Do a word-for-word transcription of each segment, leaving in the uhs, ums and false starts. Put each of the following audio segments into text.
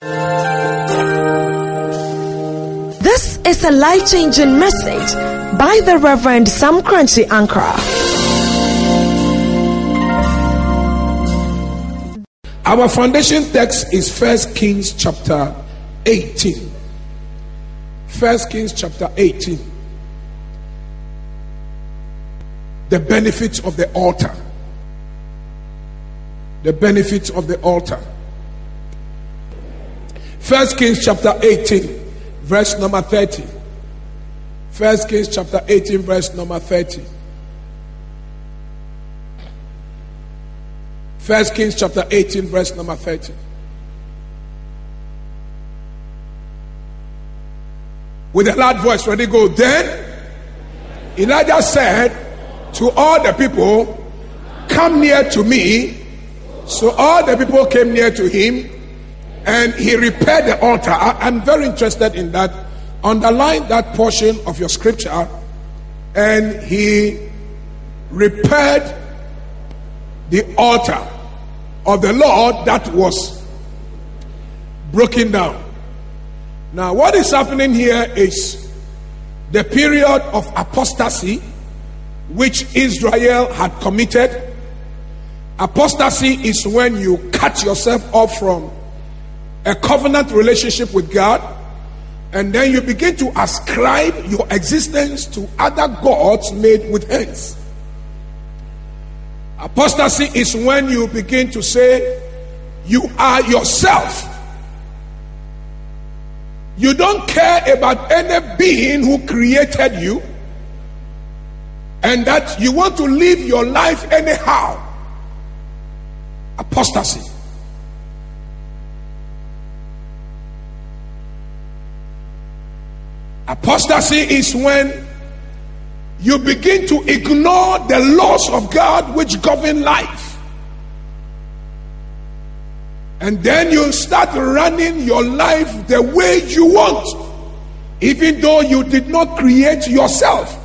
This is a life-changing message by the Reverend Korankye Ankrah. Our foundation text is First Kings chapter eighteen. First Kings chapter eighteen. The benefits of the altar. The benefits of the altar. First Kings chapter eighteen, verse number thirty. First Kings chapter eighteen, verse number thirty. First Kings chapter eighteen, verse number thirty. With a loud voice, ready, go. Then Elijah said to all the people, "Come near to me." So all the people came near to him, and he repaired the altar. I, I'm very interested in that. Underline that portion of your scripture. And he repaired the altar of the Lord that was broken down. Now, what is happening here is the period of apostasy which Israel had committed. Apostasy is when you cut yourself off from a covenant relationship with God, and then you begin to ascribe your existence to other gods made with hands. Apostasy is when you begin to say you are yourself. You don't care about any being who created you, and that you want to live your life anyhow. Apostasy. Apostasy is when you begin to ignore the laws of God which govern life, and then you start running your life the way you want, even though you did not create yourself.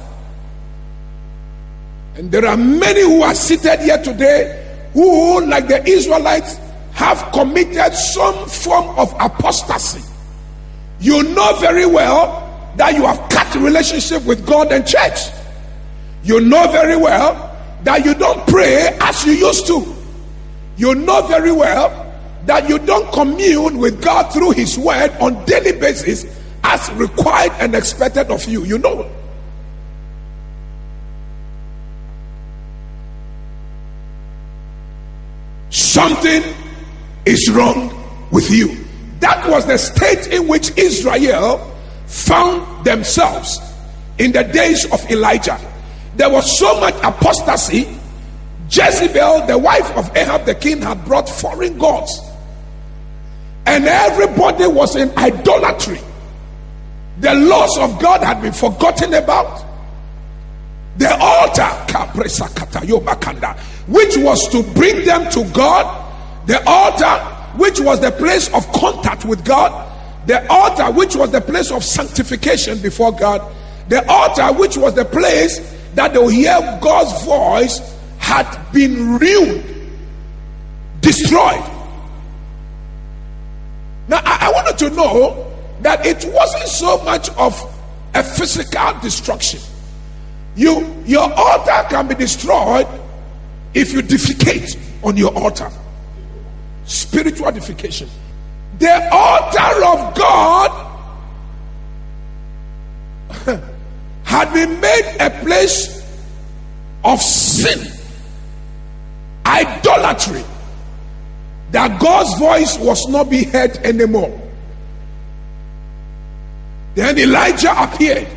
And there are many who are seated here today who, like the Israelites, have committed some form of apostasy. You know very well that you have cut relationship with God and church. You know very well that you don't pray as you used to. You know very well that you don't commune with God through his word on daily basis as required and expected of you. You know. Something is wrong with you. That was the state in which Israel found themselves in the days of Elijah. There was so much apostasy. Jezebel, the wife of Ahab the king, had brought foreign gods, and everybody was in idolatry. The laws of God had been forgotten about. The altar, which was to bring them to God, the altar which was the place of contact with God, the altar which was the place of sanctification before God, the altar which was the place that they will hear God's voice, had been ruined, destroyed. Now I, I wanted to know that it wasn't so much of a physical destruction. You, your altar can be destroyed if you defecate on your altar. Spiritual defecation. The altar of God had been made a place of sin, idolatry, that God's voice was not being heard anymore. Then Elijah appeared.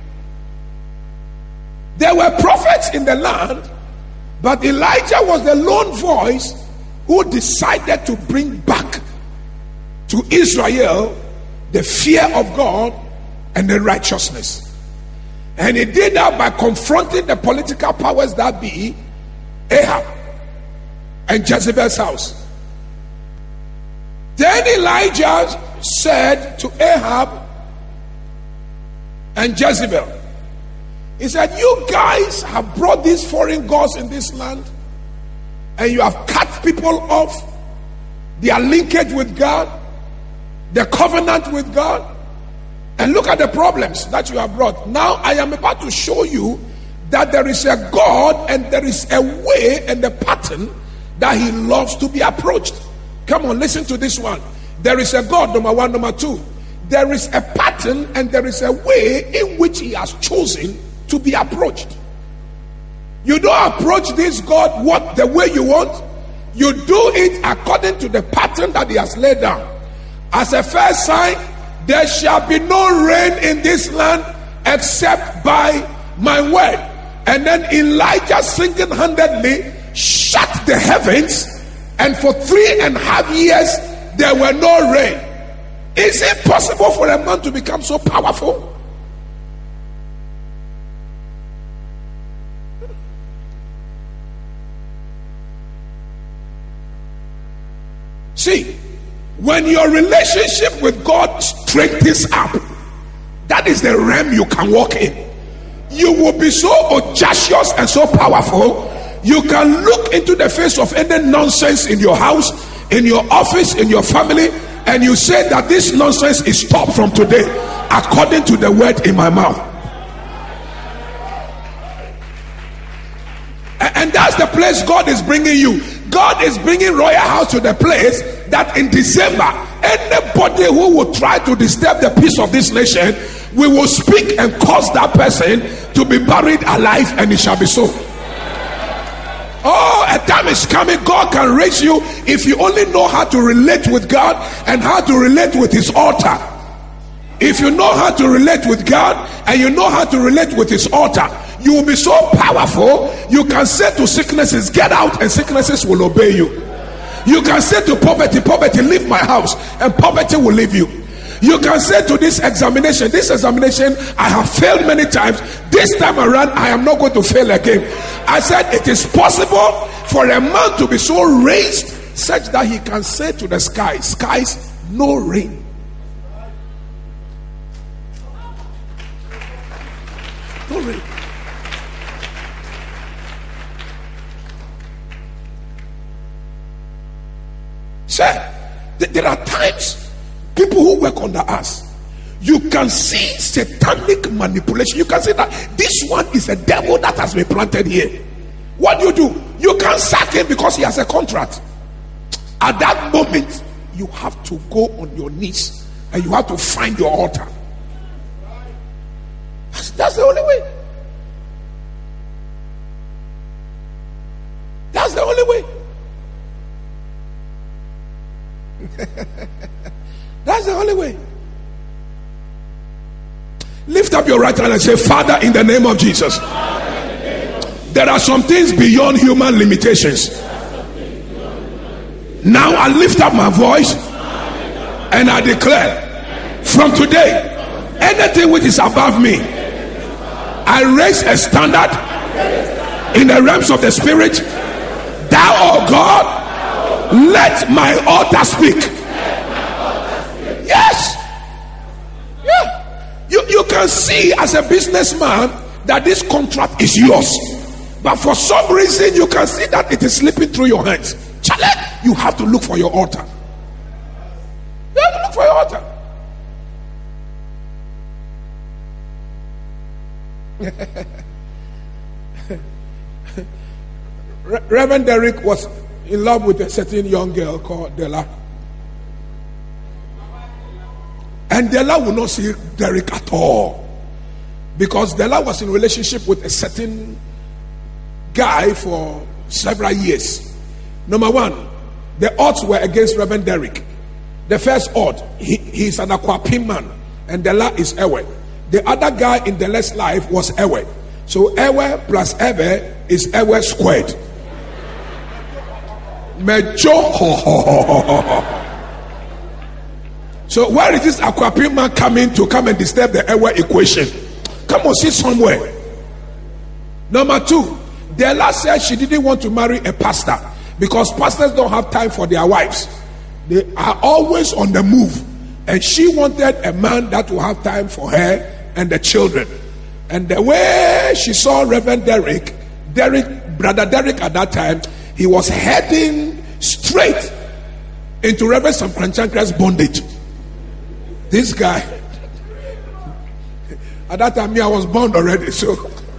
There were prophets in the land, but Elijah was the lone voice who decided to bring back to Israel the fear of God and the righteousness. And he did that by confronting the political powers that be, Ahab and Jezebel's house. Then Elijah said to Ahab and Jezebel, he said, you guys have brought these foreign gods in this land, and you have cut people off their linkage with God. the covenant with God. And look at the problems that you have brought. Now I am about to show you that there is a God and there is a way and a pattern that he loves to be approached. Come on, listen to this one. There is a God, number one. Number two, there is a pattern and there is a way in which he has chosen to be approached. You don't approach this God what the way you want. You do it according to the pattern that he has laid down. As a first sign, there shall be no rain in this land except by my word. And then Elijah single-handedly shut the heavens, and for three and a half years there were no rain. Is it possible for a man to become so powerful? See, when your relationship with God straightens up, that is the realm you can walk in. You will be so audacious and so powerful, you can look into the face of any nonsense in your house, in your office, in your family, and you say that this nonsense is stopped from today according to the word in my mouth. And that's the place God is bringing you. God is bringing Royalhouse to the place that in December, anybody who will try to disturb the peace of this nation, we will speak and cause that person to be buried alive, and it shall be so. Oh, a time is coming. God can raise you if you only know how to relate with God and how to relate with his altar. If you know how to relate with God and you know how to relate with his altar, you will be so powerful. You can say to sicknesses, get out, and sicknesses will obey you. You can say to poverty, poverty, leave my house, and poverty will leave you. You can say to this examination, this examination I have failed many times, this time around I am not going to fail again. I said it is possible for a man to be so raised such that he can say to the sky, skies, no rain. No rain. Sir, there are times people who work under us, you can see satanic manipulation. You can see that this one is a devil that has been planted here. What do you do? You can't sack him because he has a contract. At that moment, you have to go on your knees and you have to find your altar. That's, that's the only way. That's the only way. That's the only way. Lift up your right hand and say, Father, in the name of Jesus, there are some things beyond human limitations. Now I lift up my voice and I declare, from today, anything which is above me, I raise a standard in the realms of the spirit. Thou, oh God, let my altar speak. Yes. Yeah. You, you can see as a businessman that this contract is yours, but for some reason you can see that it is slipping through your hands. Chale, you have to look for your altar. You have to look for your altar. Reverend Derek was in love with a certain young girl called Della, and Della would not see Derek at all because Della was in relationship with a certain guy for several years. Number one, the odds were against Reverend Derek. The first odd, he, he's an Akwapim man, and Della is Ewe. The other guy in Della's life was Ewe. So Ewe plus Ewe is Ewe squared. Mejo. So where is this Akwapim man coming to come and disturb the Ewe equation? Come on, sit somewhere. Number two, Della said she didn't want to marry a pastor because pastors don't have time for their wives. They are always on the move, and she wanted a man that will have time for her and the children. And the way she saw Reverend Derek, Derek, brother Derek at that time, he was heading straight into Reverend Korankye Ankrah's bondage. This guy, at that time, me, I was born already, so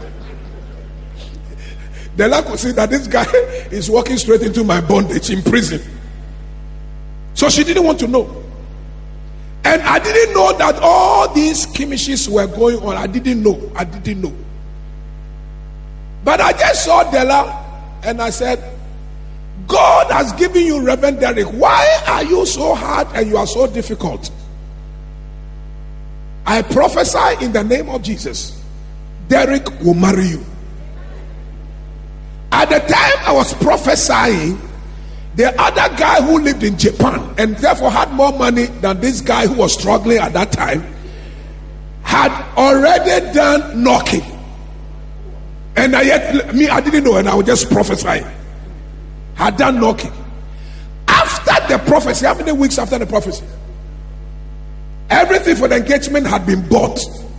the Lord could see that this guy is walking straight into my bondage in prison. So she didn't want to know. And I didn't know that all these skirmishes were going on. I didn't know. I didn't know. But I just saw Della and I said, God has given you Reverend Derek. Why are you so hard and you are so difficult? I prophesy in the name of Jesus, Derek will marry you. At the time I was prophesying, the other guy who lived in Japan and therefore had more money than this guy who was struggling at that time had already done knocking. And I yet, me, I didn't know, and I was just prophesying. Had done knocking. After the prophecy, how many weeks after the prophecy? Everything for the engagement had been bought.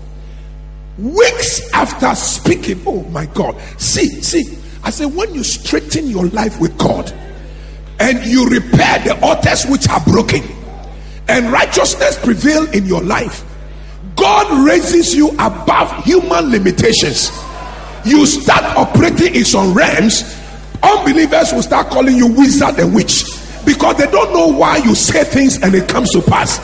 Weeks after speaking, oh my God. See, see, I say when you straighten your life with God, and you repair the altars which are broken, and righteousness prevail in your life, God raises you above human limitations. You start operating in some realms. Unbelievers will start calling you wizard and witch, because they don't know why you say things and it comes to pass.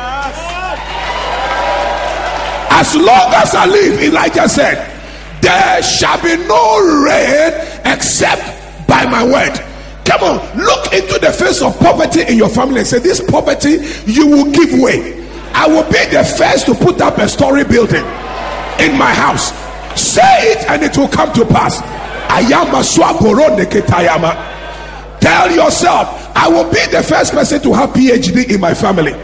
As long as I live, Elijah said, there shall be no rain except by my word. Come on, look into the face of poverty in your family and say, this poverty, you will give way. I will be the first to put up a story building in my house. Say it and it will come to pass. Tell yourself, I will be the first person to have P H D in my family.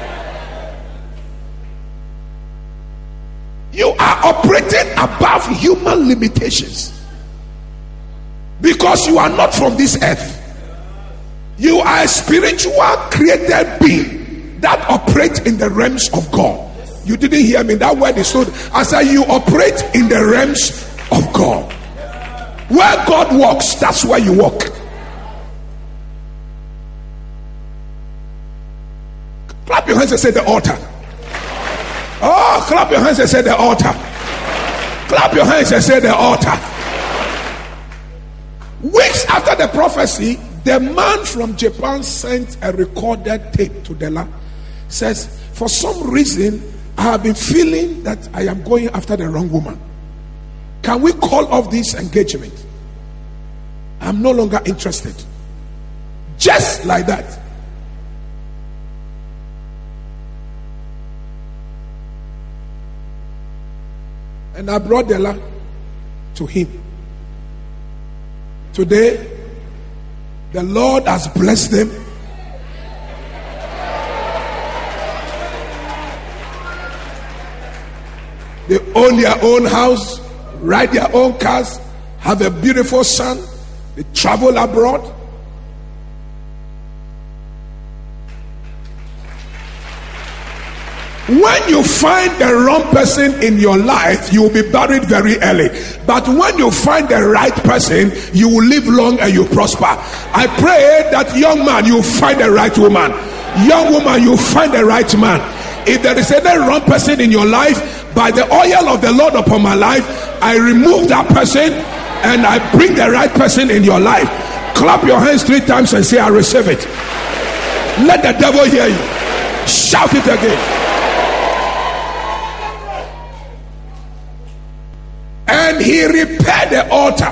You are operating above human limitations, because you are not from this earth. You are a spiritual created being that operates in the realms of God. You didn't hear me. That word is so. I said you operate in the realms of God. Where God walks, that's where you walk. Clap your hands and say the altar. Oh, clap your hands and say the altar. Clap your hands and say the altar. Weeks after the prophecy, the man from Japan sent a recorded tape to Della. Says, for some reason, I have been feeling that I am going after the wrong woman. Can we call off this engagement? I'm no longer interested. Just like that. And I brought Della to him. Today, the Lord has blessed them. They own their own house, ride their own cars, have a beautiful son. They travel abroad. When you find the wrong person in your life, you will be buried very early. But when you find the right person, you will live long and you prosper. I pray that young man, you find the right woman. Young woman, you find the right man. If there is any wrong person in your life, by the oil of the Lord upon my life, I remove that person and I bring the right person in your life. Clap your hands three times and say, I receive it. Let the devil hear you. Shout it again. And he repaired the altar.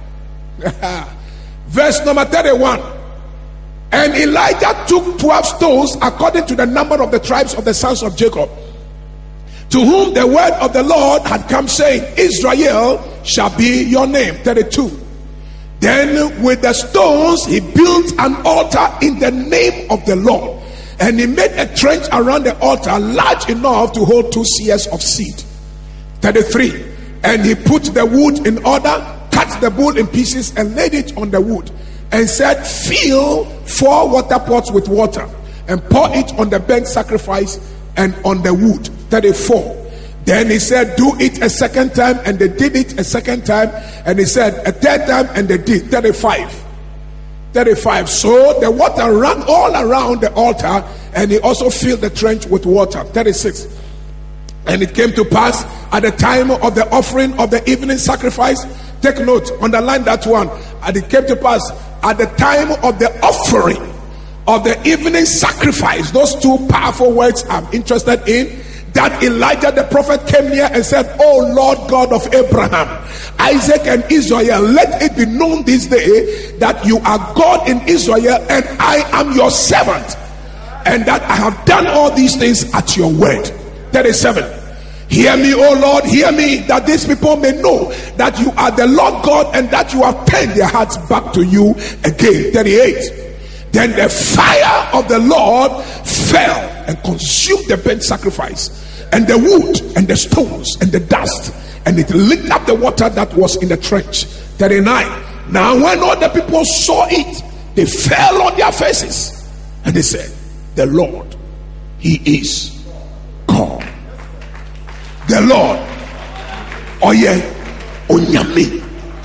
Verse number thirty-one. And Elijah took twelve stones according to the number of the tribes of the sons of Jacob, to whom the word of the Lord had come, saying, Israel shall be your name. thirty-two. Then with the stones he built an altar in the name of the Lord, and he made a trench around the altar large enough to hold two seahs of seed. thirty-three. And he put the wood in order, cut the bull in pieces and laid it on the wood, and said, fill four water pots with water and pour it on the burnt sacrifice and on the wood. thirty-four. Then he said, do it a second time, and they did it a second time, and he said a third time, and they did. thirty-five. thirty-five. So the water ran all around the altar, and he also filled the trench with water. thirty-six. And it came to pass at the time of the offering of the evening sacrifice. Take note, underline that one. And it came to pass at the time of the offering of the evening sacrifice. Those two powerful words I'm interested in. That Elijah the prophet came near and said, "Oh Lord God of Abraham, Isaac and Israel, let it be known this day that you are God in Israel, and I am your servant, and that I have done all these things at your word." thirty-seven. Hear me, O Lord, hear me, that these people may know that you are the Lord God, and that you have turned their hearts back to you again. thirty-eight. Then the fire of the Lord fell and consumed the burnt sacrifice, and the wood, and the stones, and the dust, and it licked up the water that was in the trench. thirty-nine. Now when all the people saw it, they fell on their faces, and they said, "The Lord, He is God." The Lord, Oye Onyame.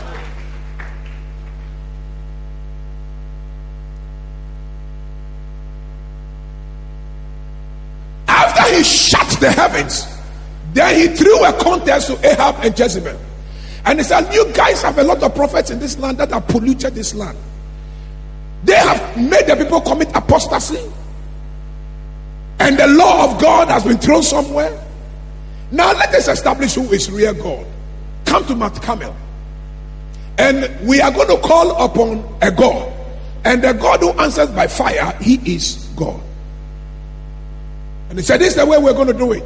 After he shut the heavens, then he threw a contest to Ahab and Jezebel, and he said, "You guys have a lot of prophets in this land that have polluted this land. They have made the people commit apostasy, and the law of God has been thrown somewhere. Now let us establish who is real God. Come to Mount Carmel, and we are going to call upon a God, and the God who answers by fire, He is God." And he said, "This is the way we're going to do it."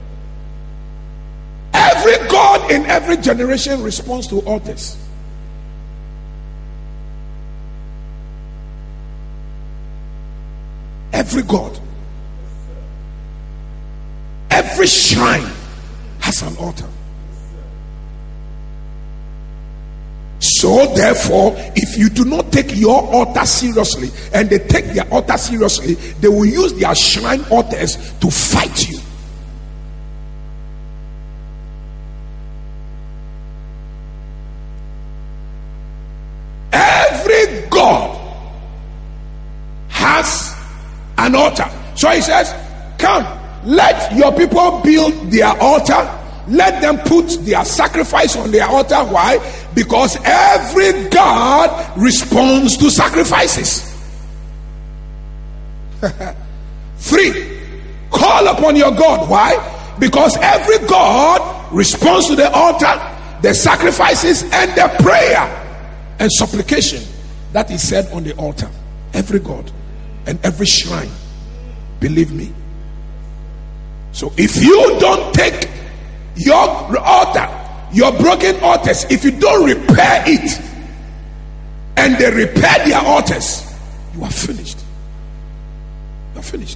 Every God in every generation responds to altars. Every God, every shrine has an altar. So therefore, if you do not take your altar seriously, and they take their altar seriously, they will use their shrine altars to fight you. Every God has an altar. So he says, "Come, let your people build their altar. Let them put their sacrifice on their altar." Why? Because every God responds to sacrifices. Three, call upon your God. Why? Because every God responds to the altar, the sacrifices, and the prayer and supplication that is said on the altar. Every God and every shrine. Believe me. So if you don't take your altar, your broken altars, if you don't repair it, and they repair their altars, you are finished. You are finished.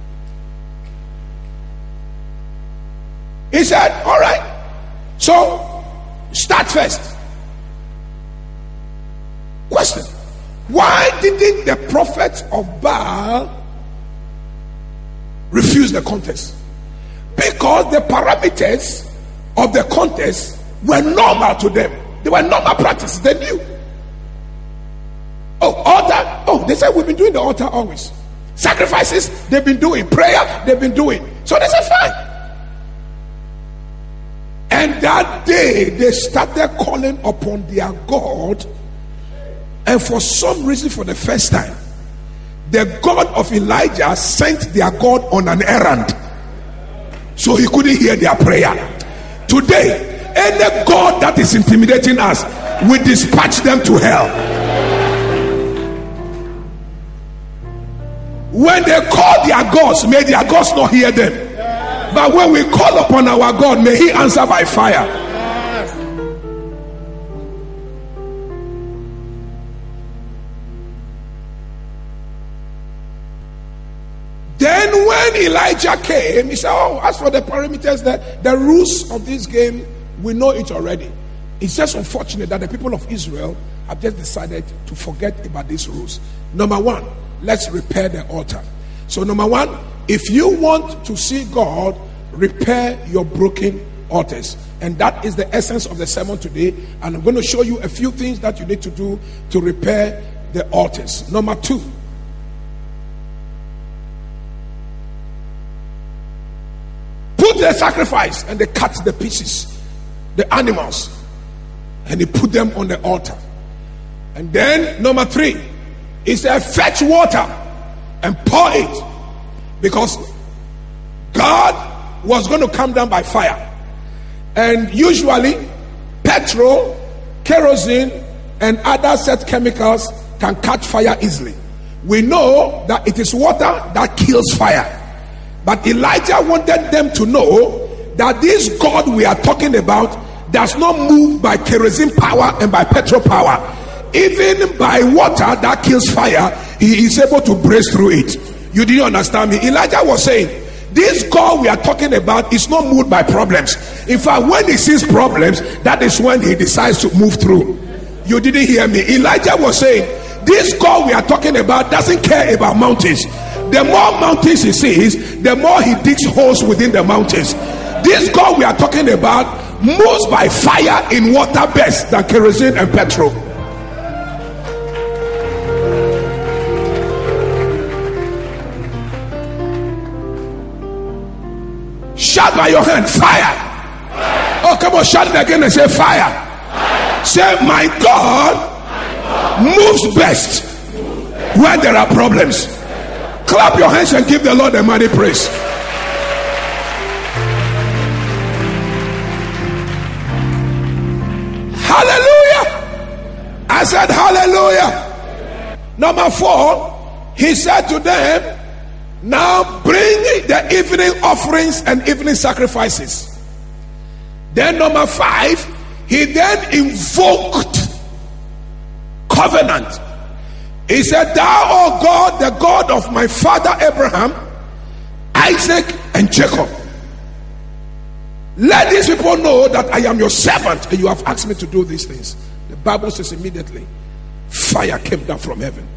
He said, "All right, so start first." Question: why didn't the prophets of Baal refuse the contest? Because the parameters of the contest were normal to them. They were normal practice. They knew. Oh, altar. Oh, they said we've been doing the altar always. Sacrifices, they've been doing. Prayer, they've been doing. So they said fine. And that day they started calling upon their God, and for some reason, for the first time, the God of Elijah sent their God on an errand, so he couldn't hear their prayer. Today, any God that is intimidating us, we dispatch them to hell. When they call their gods, may their gods not hear them. But when we call upon our God, may He answer by fire. Then when Elijah came, he said, "Oh, as for the parameters, the, the rules of this game, we know it already. It's just unfortunate that the people of Israel have just decided to forget about these rules. Number one, let's repair the altar." So number one, if you want to see God, repair your broken altars. And that is the essence of the sermon today. And I'm going to show you a few things that you need to do to repair the altars. Number two, put the sacrifice, and they cut the pieces, the animals, and he put them on the altar. And then number three, he said, fetch water and pour it, because God was going to come down by fire. And usually petrol, kerosene, and other set chemicals can catch fire easily. We know that it is water that kills fire. But Elijah wanted them to know that this God we are talking about does not move by kerosene power and by petrol power. Even by water that kills fire, he is able to brace through it. You didn't understand me. Elijah was saying, this God we are talking about is not moved by problems. In fact, when he sees problems, that is when he decides to move through. You didn't hear me. Elijah was saying, this God we are talking about doesn't care about mountains. The more mountains he sees, the more he digs holes within the mountains. This God we are talking about moves by fire in water best than kerosene and petrol. Shout by your hand, fire. Fire. Oh, come on, shout it again and say fire. Fire. Say, my God, my God moves best, moves best where there are problems. Clap your hands and give the Lord a mighty praise. Hallelujah. I said hallelujah. Number four, he said to them, now bring the evening offerings and evening sacrifices. Then number five, he then invoked covenant. He said, thou, O God, the God of my father Abraham, Isaac, and Jacob, let these people know that I am your servant and you have asked me to do these things. The Bible says immediately fire came down from heaven.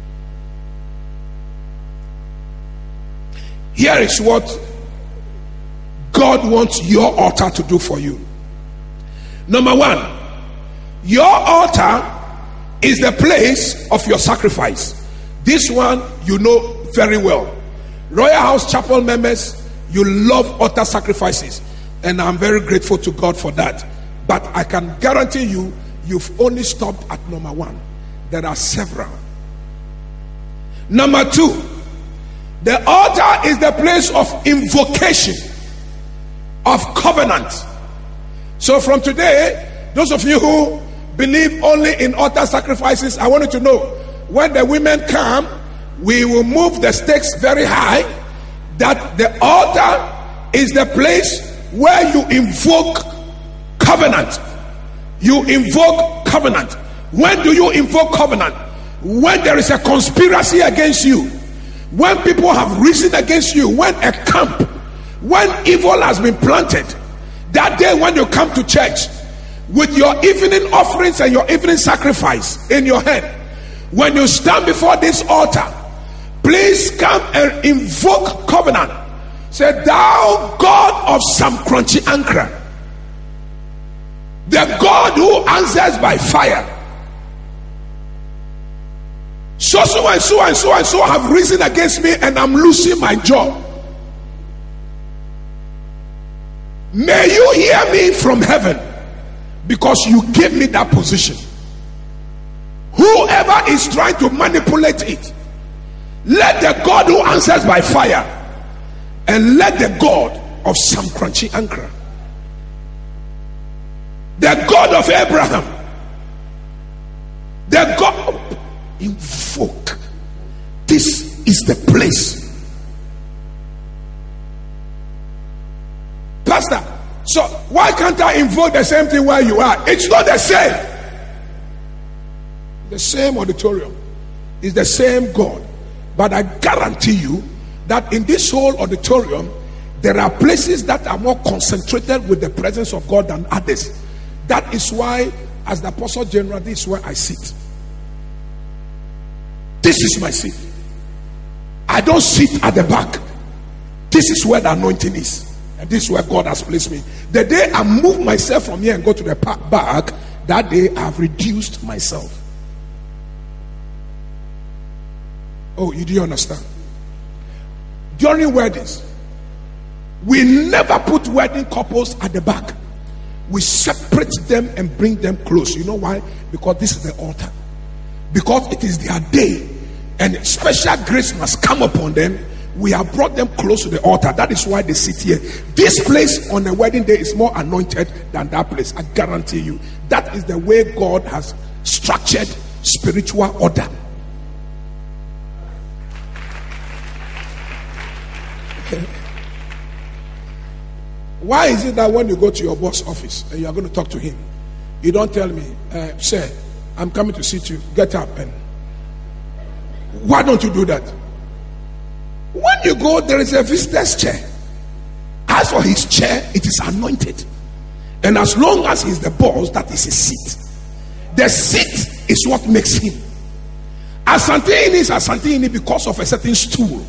Here is what God wants your altar to do for you. Number one, your altar is the place of your sacrifice. This one you know very well. Royalhouse Chapel members, you love altar sacrifices, and I'm very grateful to God for that. But I can guarantee you, you've only stopped at number one. There are several. Number two, the altar is the place of invocation, of covenant. So from today, those of you who believe only in altar sacrifices, I want you to know, when the women come, we will move the stakes very high, that the altar is the place where you invoke covenant. You invoke covenant. When do you invoke covenant? When there is a conspiracy against you, when people have risen against you, when a camp, when evil has been planted. That day when you come to church with your evening offerings and your evening sacrifice in your hand, when you stand before this altar, please come and invoke covenant. Say, thou God of some Korankye Ankrah, the God who answers by fire, so so and so and so and so have risen against me and I'm losing my job. May you hear me from heaven, because you gave me that position. Whoever is trying to manipulate it, let the God who answers by fire, and let the God of some Korankye Ankrah, the God of Abraham, the God of, invoke. This is the place. Pastor, so why can't I invoke the same thing where you are? It's not the same. The same auditorium is the same God. But I guarantee you that in this whole auditorium, there are places that are more concentrated with the presence of God than others. That is why, as the Apostle General, this is where I sit. This is my seat. I don't sit at the back. This is where the anointing is. And this is where God has placed me. The day I move myself from here and go to the back, that day I have reduced myself. Oh, you didn't understand. During weddings, we never put wedding couples at the back. We separate them and bring them close. You know why? Because this is the altar. Because it is their day and special grace must come upon them. We have brought them close to the altar. That is why they sit here. This place on the wedding day is more anointed than that place. I guarantee you. That is the way God has structured spiritual order. Why is it that when you go to your boss office and you are going to talk to him, you don't tell me, uh, sir, I'm coming to see you, get up? And why don't you do that? When you go, there is a visitor's chair. As for his chair, it is anointed. And as long as he's the boss, that is his seat. The seat is what makes him. Asante is Asante because of a certain stool.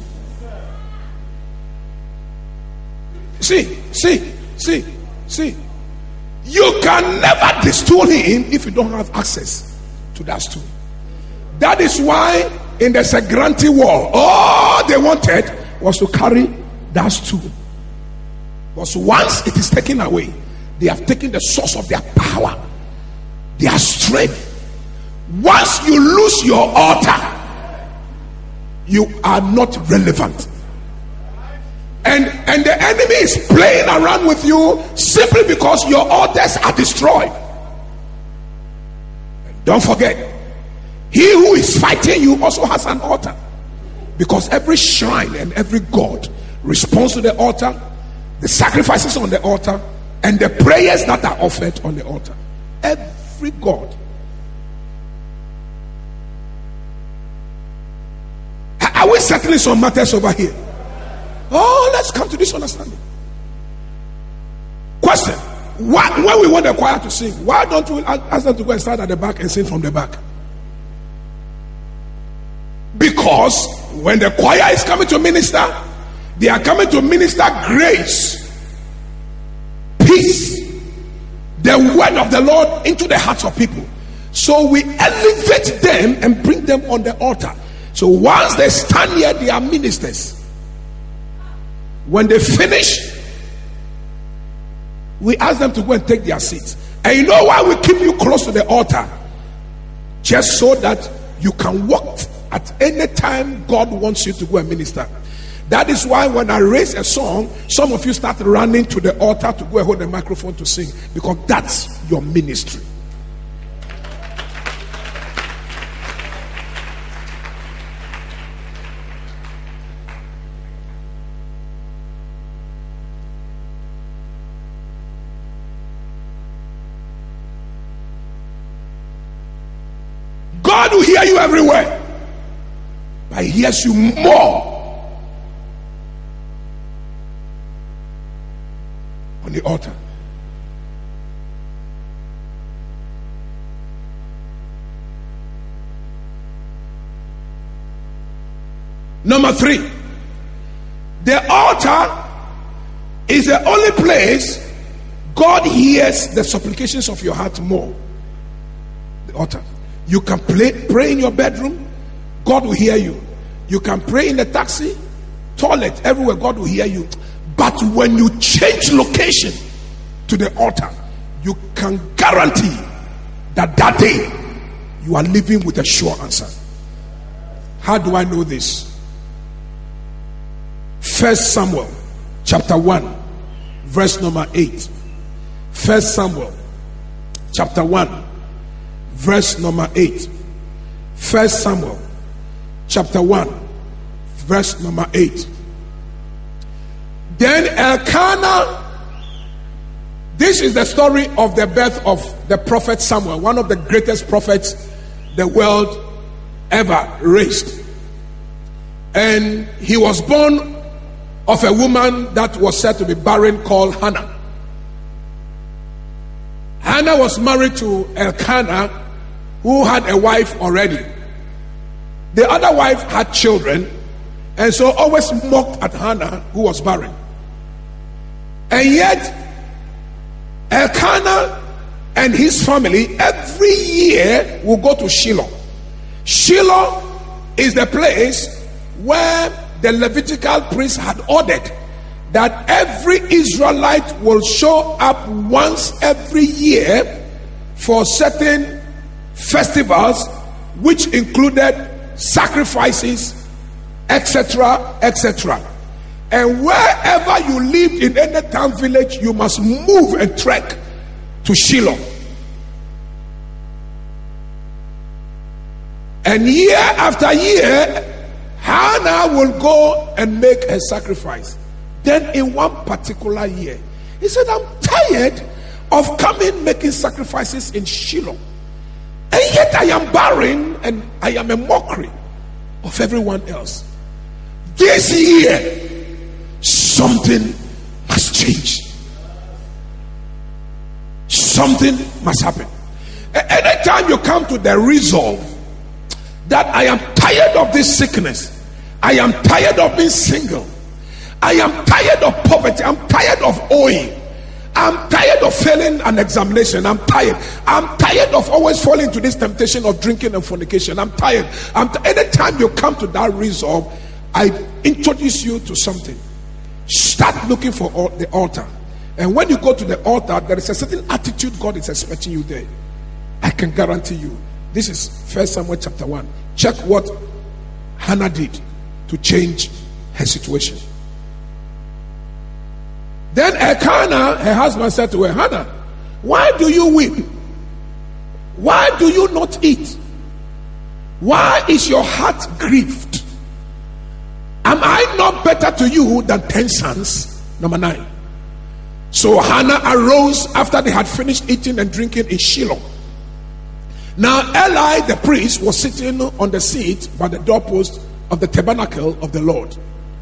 See, see, see, see. You can never destool him if you don't have access to that stool. That is why in the Segranti wall, all they wanted was to carry that stool. But once it is taken away, they have taken the source of their power, their strength. Once you lose your altar, you are not relevant. And, and the enemy is playing around with you simply because your altars are destroyed. And don't forget, he who is fighting you also has an altar. Because every shrine and every god responds to the altar, the sacrifices on the altar, and the prayers that are offered on the altar. Every god. Are we settling some matters over here? Oh, let's come to this understanding. Question: why, when we want the choir to sing, why don't we ask them to go and start at the back and sing from the back? Because when the choir is coming to minister, they are coming to minister grace, peace, the word of the Lord into the hearts of people. So we elevate them and bring them on the altar. So once they stand here, they are ministers. When they finish, we ask them to go and take their seats. And you know why we keep you close to the altar? Just so that you can walk at any time God wants you to go and minister. That is why when I raise a song, some of you start running to the altar to go and hold the microphone to sing, because that's your ministry. God will hear you everywhere, but he hears you more on the altar. Number three, the altar is the only place God hears the supplications of your heart more. The altar. You can play, pray in your bedroom, God will hear you. You can pray in the taxi, toilet, everywhere, God will hear you. But when you change location to the altar, you can guarantee that that day you are living with a sure answer. How do I know this? First Samuel chapter one verse number eight. First Samuel chapter one verse number eight. First Samuel chapter one verse number eight. Then Elkanah, this is the story of the birth of the prophet Samuel, one of the greatest prophets the world ever raised. And he was born of a woman that was said to be barren called Hannah. Hannah was married to Elkanah, who had a wife already. The other wife had children, and so always mocked at Hannah, who was barren. And yet Elkanah and his family every year will go to Shiloh. Shiloh is the place where the Levitical priest had ordered that every Israelite will show up once every year for certain festivals, which included sacrifices, et cetera, et cetera. And wherever you lived in any town, village, you must move and trek to Shiloh. And year after year, Hannah will go and make a sacrifice. Then in one particular year, he said, I'm tired of coming making sacrifices in Shiloh. And yet I am barren and I am a mockery of everyone else. This year, something must change. Something must happen. Anytime you come to the resolve that I am tired of this sickness, I am tired of being single, I am tired of poverty, I'm tired of owing, I'm tired of failing an examination, I'm tired, I'm tired of always falling into this temptation of drinking and fornication, I'm tired. I'm t- anytime you come to that resolve, I introduce you to something. Start looking for all, the altar. And when you go to the altar, there is a certain attitude God is expecting you there. I can guarantee you. This is First Samuel chapter one. Check what Hannah did to change her situation. Then Elkanah, her husband, said to her, Hannah, why do you weep? Why do you not eat? Why is your heart grieved? Am I not better to you than ten sons? Number nine. So Hannah arose after they had finished eating and drinking in Shiloh. Now Eli the priest was sitting on the seat by the doorpost of the tabernacle of the Lord.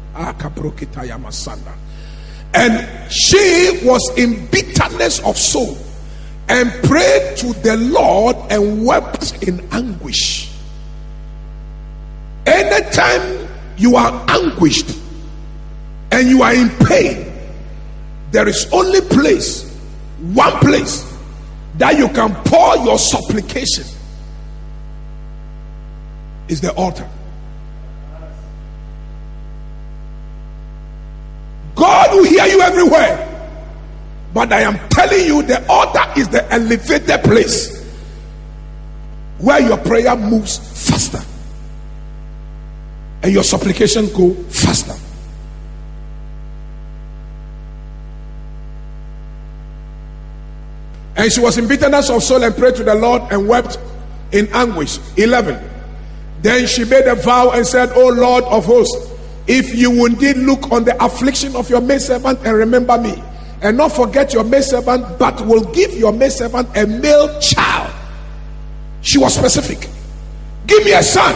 And she was in bitterness of soul and prayed to the Lord and wept in anguish. Anytime you are anguished and you are in pain, there is only place, one place, that you can pour your supplication, is the altar. God will hear you everywhere, but I am telling you, the altar is the elevated place where your prayer moves faster and your supplication go faster. And she was in bitterness of soul and prayed to the Lord and wept in anguish. eleven. Then she made a vow and said, O Lord of hosts, if you will indeed look on the affliction of your maidservant and remember me, and not forget your maidservant, but will give your maidservant a male child. She was specific. Give me a son.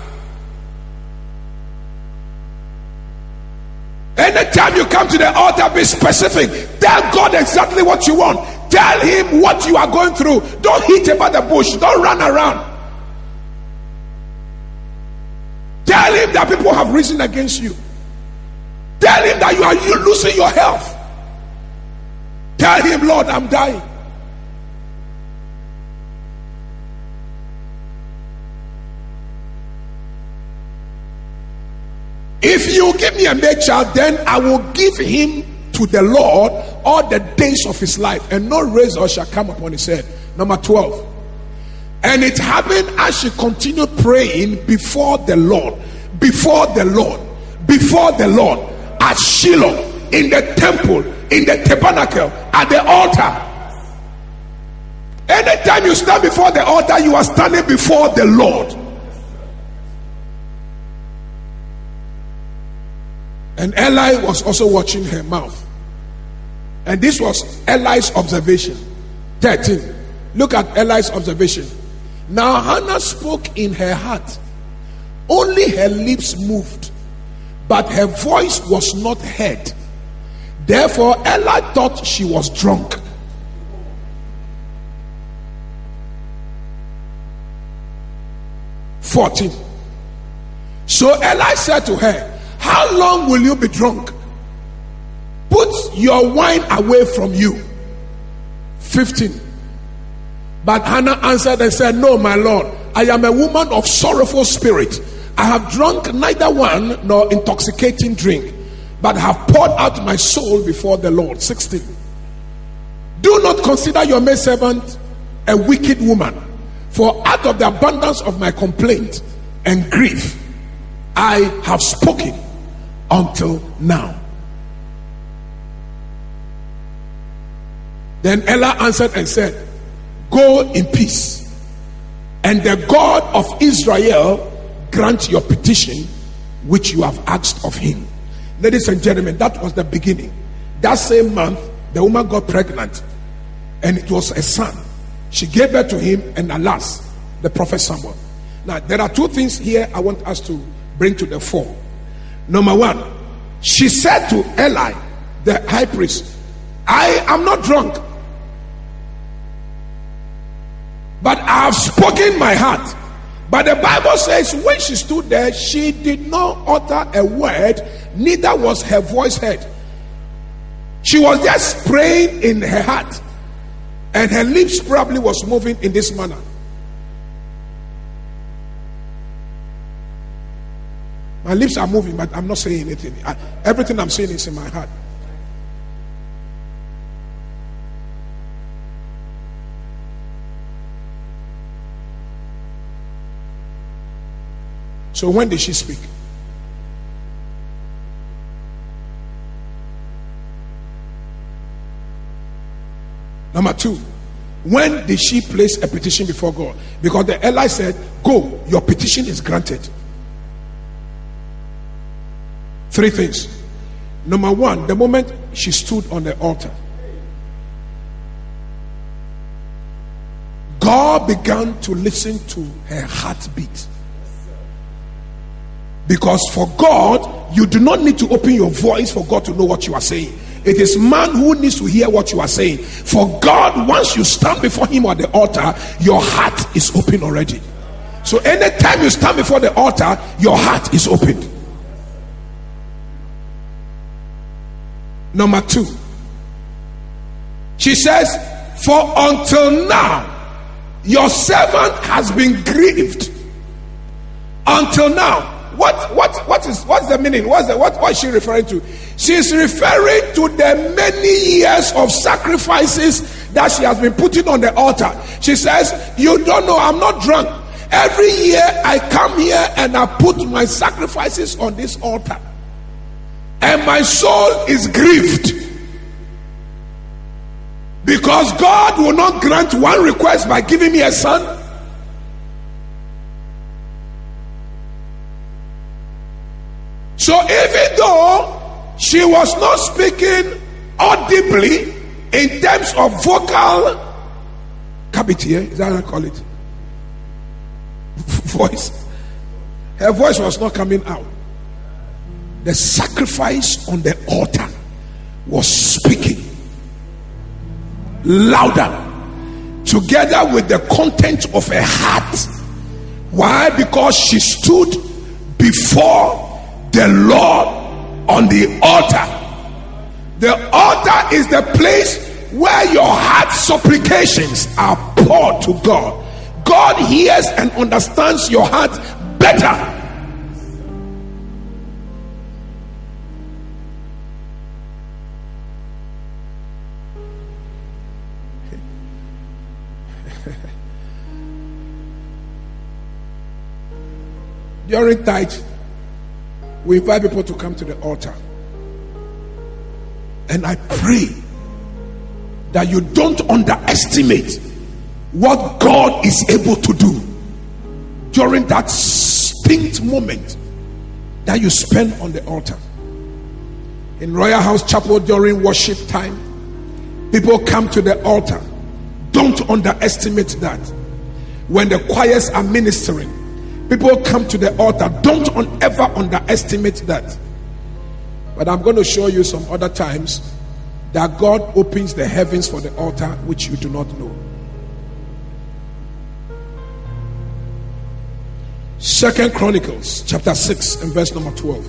Anytime you come to the altar, be specific. Tell God exactly what you want. Tell him what you are going through. Don't hit about the bush. Don't run around. Tell him that people have risen against you. Tell him that you are you losing your health. Tell him, Lord, I'm dying. If you give me a male child, then I will give him to the Lord all the days of his life, and no razor shall come upon his head. Number twelve. And it happened as she continued praying before the Lord, before the Lord, before the Lord, at Shiloh, in the temple, in the tabernacle, at the altar. Anytime you stand before the altar, you are standing before the Lord. And Eli was also watching her mouth. And this was Eli's observation. thirteen. Look at Eli's observation. Now Hannah spoke in her heart. Only her lips moved, but her voice was not heard. Therefore Eli thought she was drunk. fourteen. So Eli said to her, how long will you be drunk? Put your wine away from you. fifteen. But Hannah answered and said, no, my Lord, I am a woman of sorrowful spirit. I have drunk neither wine nor intoxicating drink, but have poured out my soul before the Lord. sixteen. Do not consider your maidservant a wicked woman, for out of the abundance of my complaint and grief I have spoken until now. Then Ella answered and said, go in peace, and the God of Israel grant your petition which you have asked of him. Ladies and gentlemen, that was the beginning. That same month, the woman got pregnant, and it was a son. She gave birth to him, and alas, the prophet Samuel. Now, there are two things here I want us to bring to the fore. Number one, she said to Eli, the high priest, I am not drunk, but I have spoken my heart. But the Bible says when she stood there, she did not utter a word, neither was her voice heard. She was just praying in her heart, and her lips probably was moving in this manner. My lips are moving, but I'm not saying anything. I, everything I'm saying is in my heart. So when did she speak? Number two, when did she place a petition before God? Because the Eli said, go, your petition is granted. Three things. Number one, the moment she stood on the altar, God began to listen to her heartbeat. Because for God, you do not need to open your voice for God to know what you are saying. It is man who needs to hear what you are saying. For God, once you stand before him at the altar, your heart is open already. So anytime you stand before the altar, your heart is opened. Number two, she says, for until now, your servant has been grieved. Until now. What what what is what's the meaning? What's the what what is she referring to? She is referring to the many years of sacrifices that she has been putting on the altar. She says, you don't know, I'm not drunk. Every year I come here and I put my sacrifices on this altar, and my soul is grieved because God will not grant one request by giving me a son. So even though she was not speaking audibly in terms of vocal cavity, is that what I call it? Voice. Her voice was not coming out. The sacrifice on the altar was speaking louder, together with the content of her heart. Why? Because she stood before the Lord on the altar. The altar is the place where your heart supplications are poured to God. God hears and understands your heart better. During tithe, we invite people to come to the altar, and I pray that you don't underestimate what God is able to do during that distinct moment that you spend on the altar. In Royalhouse Chapel during worship time, people come to the altar. Don't underestimate that. When the choirs are ministering, people come to the altar. Don't un- ever underestimate that. But I'm going to show you some other times that God opens the heavens for the altar which you do not know. Second Chronicles chapter six and verse number twelve.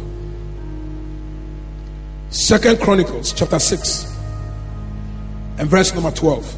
Second Chronicles chapter six and verse number twelve.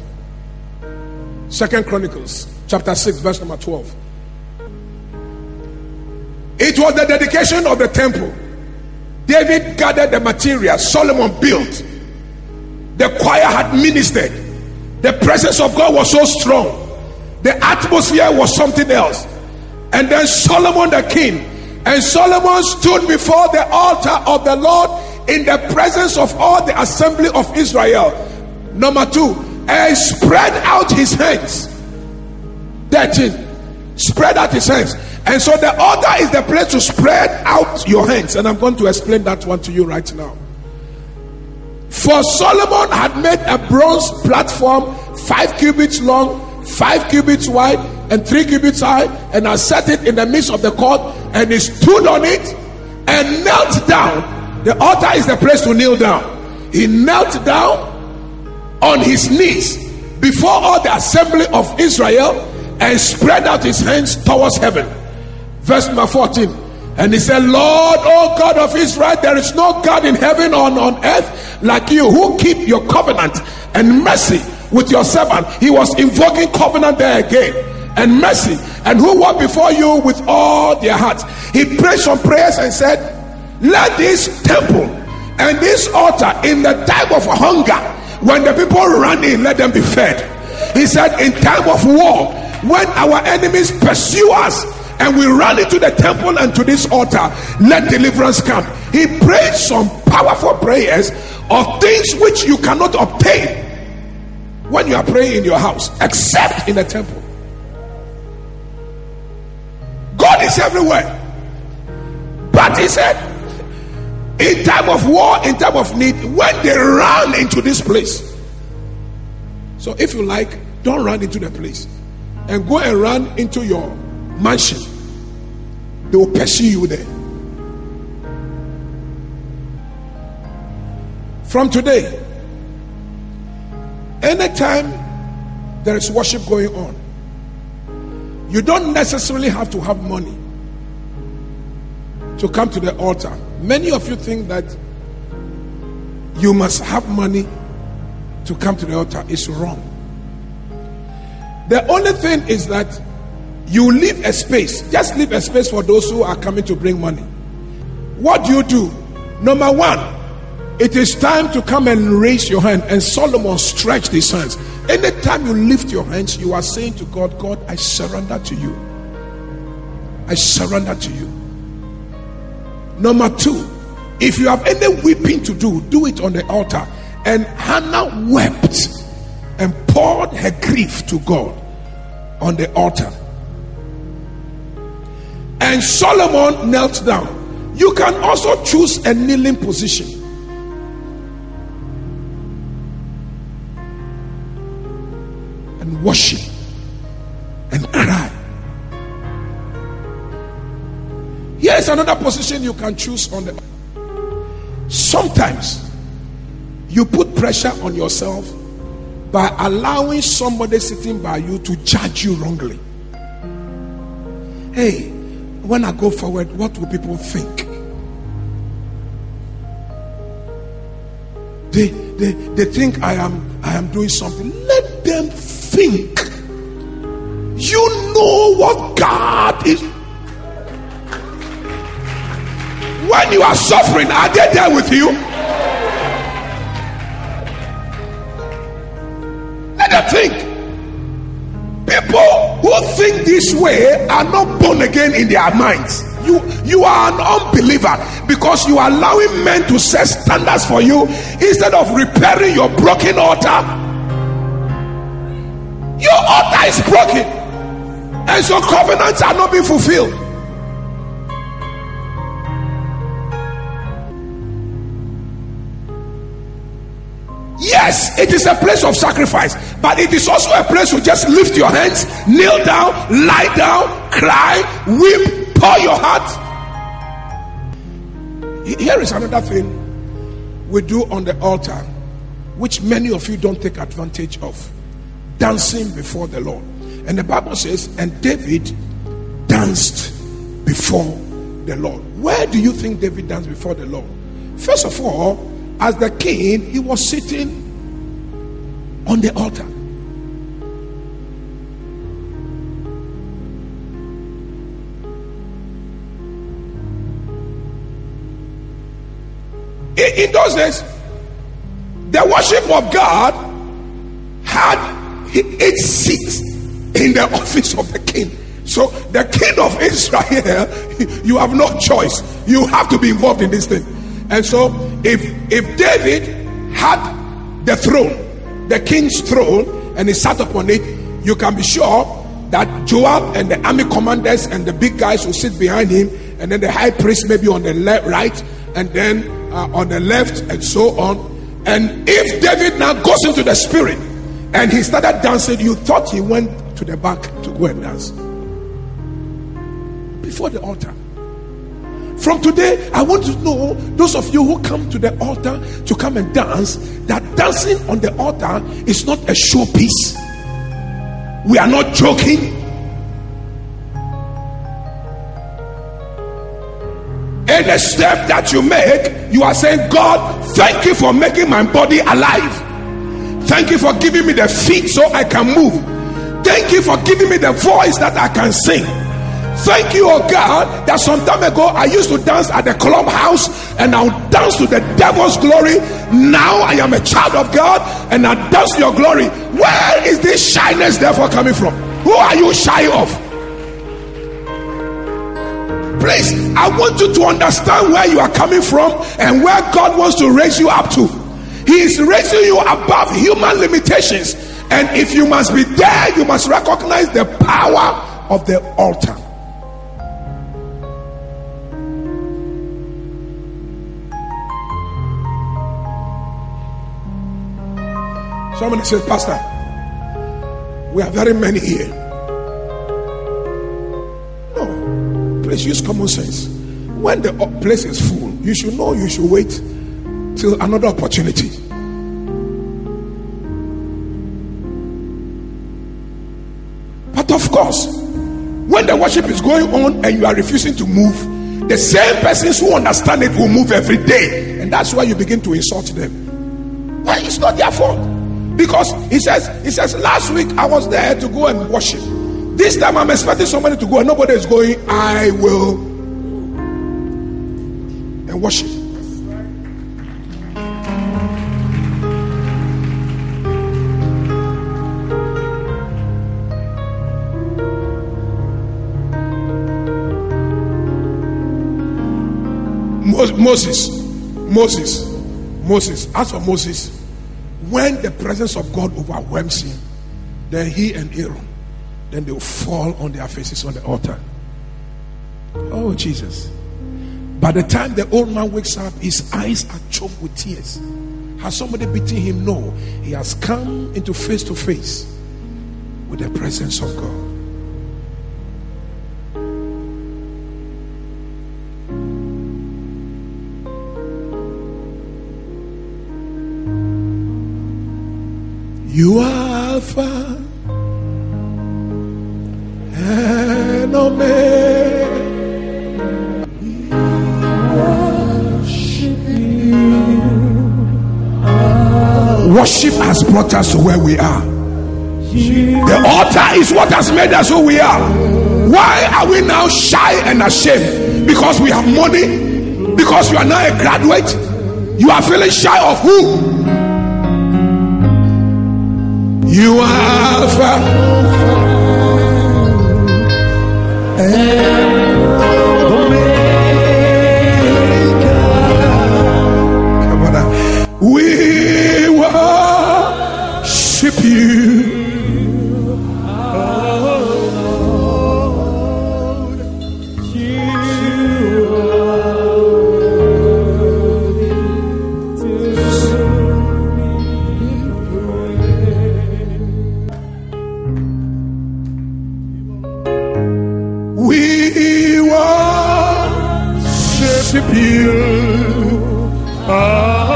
Second Chronicles chapter six verse number twelve. It was the dedication of the temple. David gathered the materials, Solomon built. The choir had ministered. The presence of God was so strong. The atmosphere was something else. And then Solomon the king, and Solomon stood before the altar of the Lord in the presence of all the assembly of Israel. Number two, and spread out his hands. thirteen. Spread out his hands. And so the altar is the place to spread out your hands. And I'm going to explain that one to you right now. For Solomon had made a bronze platform, five cubits long, five cubits wide, and three cubits high, and has set it in the midst of the court, and he stood on it and knelt down. The altar is the place to kneel down. He knelt down on his knees before all the assembly of Israel and spread out his hands towards heaven. Verse number fourteen. And he said, Lord, O God of Israel, there is no God in heaven or on earth like you, who keep your covenant and mercy with your servant. He was invoking covenant there again, and mercy, and who walk before you with all their hearts. He prayed some prayers and said, let this temple and this altar, in the time of hunger, when the people run in, let them be fed. He said, in time of war, when our enemies pursue us and we run into the temple and to this altar, let deliverance come. He prayed some powerful prayers of things which you cannot obtain when you are praying in your house, except in the temple. God is everywhere. But he said, in time of war, in time of need, when they run into this place. So if you like, don't run into the place, and go and run into your mansion. They will pursue you there. From today, anytime there is worship going on, you don't necessarily have to have money to come to the altar. Many of you think that you must have money to come to the altar. It's wrong. The only thing is that you leave a space. Just leave a space for those who are coming to bring money. What do you do? Number one, it is time to come and raise your hand. And Solomon stretched his hands. Anytime you lift your hands, you are saying to God, God, I surrender to you. I surrender to you. Number two, if you have any weeping to do, do it on the altar. And Hannah wept and poured her grief to God on the altar. And Solomon knelt down. You can also choose a kneeling position. And worship and cry. Here is another position you can choose on the. Sometimes you put pressure on yourself by allowing somebody sitting by you to judge you wrongly. Hey, when I go forward, what will people think? They, they, they think I am, I am doing something. Let them think. You know what God is. When you are suffering, are they there with you? Let them think. People who think this way are not born again in their minds. You, you are an unbeliever because you are allowing men to set standards for you instead of repairing your broken altar. Your altar is broken, and so covenants are not being fulfilled. Yes, it is a place of sacrifice, but it is also a place to just lift your hands, kneel down, lie down, cry, weep, pour your heart. Here is another thing we do on the altar, which many of you don't take advantage of: dancing before the Lord. And the Bible says, and David danced before the Lord. Where do you think David danced before the Lord? First of all, as the king, he was sitting on the altar. in those days, the worship of God had its seat in the office of the king. So the king of Israel, you have no choice. You have to be involved in this thing. And so if if David had the throne, the king's throne, and he sat upon it, you can be sure that Joab and the army commanders and the big guys will sit behind him, and then the high priest maybe on the left, right, and then uh, on the left, and so on. And if David now goes into the spirit and he started dancing, you thought he went to the back to go and dance before the altar. From today, I want to know, those of you who come to the altar to come and dance, that dancing on the altar is not a showpiece. We are not joking. Any step that you make, you are saying, God, thank you for making my body alive. Thank you for giving me the feet so I can move. Thank you for giving me the voice that I can sing. Thank you, oh God, that some time ago I used to dance at the clubhouse and I'll dance to the devil's glory. Now I am a child of God and I dance to your glory. Where is this shyness therefore coming from? Who are you shy of? Please, I want you to understand where you are coming from and where God wants to raise you up to. He is raising you above human limitations. And if you must be there, you must recognize the power of the altar. Somebody says, Pastor, we are very many here. No, please use common sense. When the place is full, you should know you should wait till another opportunity. But of course, when the worship is going on and you are refusing to move, the same persons who understand it will move every day, and that's why you begin to insult them. Why? It's not their fault. Because he says, he says, last week I was there to go and worship. This time I'm expecting somebody to go and nobody is going. I will and worship. Moses, Moses, Moses. As for Moses, when the presence of God overwhelms him, then he and Aaron, then they will fall on their faces on the altar. Oh Jesus. By the time the old man wakes up, his eyes are choked with tears. Has somebody beaten him? No. He has come into face to face with the presence of God. You are Alpha and Omega. Worship has brought us to where we are. The altar is what has made us who we are. Why are we now shy and ashamed? Because we have money? Because you are now a graduate? You are feeling shy of who? You are Alpha and Omega. Come on now. We worship you, Lord. You worship you, oh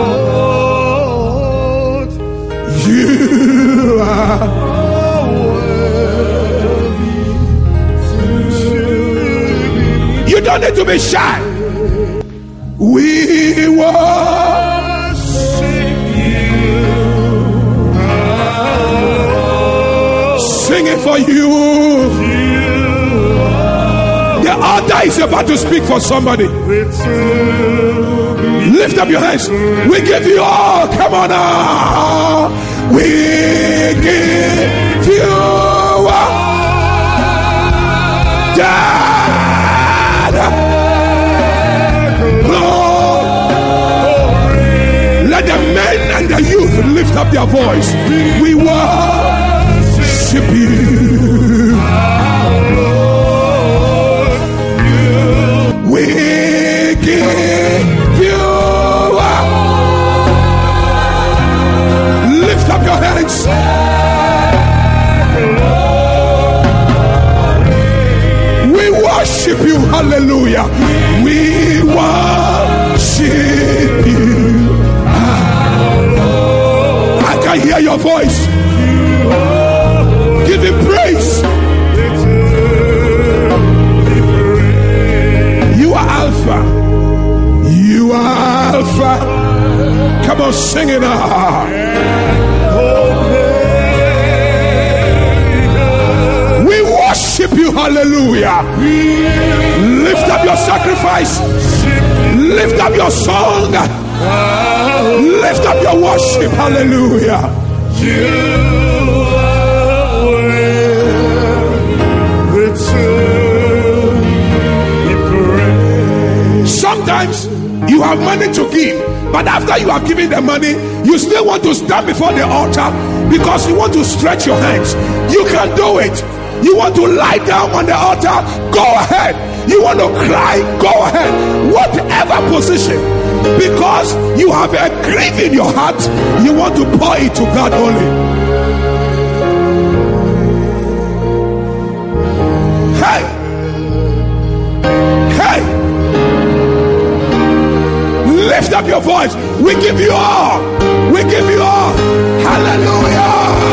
Lord. You are worthy to be. You don't need to be shy. We worship you, oh, singing for you. The altar is about to speak for somebody. Lift up your hands. We give you all. Come on now. We give you all. Dad. Lord. Let the men and the youth lift up their voice. We worship you. We give you up. Lift up your hands. We worship you. Hallelujah. We worship you. I can hear your voice. Give him praise. You are Alpha. You are Alpha. Come on, sing it out. We worship you. Hallelujah. Lift up your sacrifice. Lift up your song. Lift up your worship. Hallelujah. Sometimes you have money to give, but after you have given the money, you still want to stand before the altar because you want to stretch your hands. You can do it. You want to lie down on the altar, go ahead. You want to cry, go ahead. Whatever position, because you have a grief in your heart, you want to pour it to God only. Hey, hey, lift up your voice. We give you all. We give you all. Hallelujah.